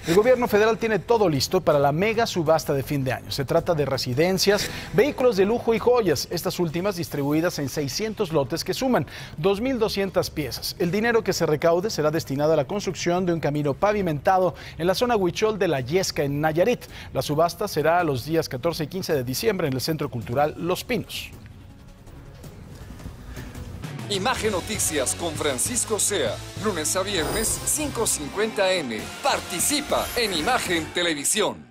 El gobierno federal tiene todo listo para la mega subasta de fin de año. Se trata de residencias, vehículos de lujo y joyas, estas últimas distribuidas en 600 lotes que suman 2.200 piezas. El dinero que se recaude será destinado a la construcción de un camino pavimentado en la zona Huichol de la Yesca, en Nayarit. La subasta será los días 14 y 15 de diciembre en el Centro Cultural Los Pinos. Imagen Noticias con Francisco Sea, lunes a viernes 5:50 AM. Participa en Imagen Televisión.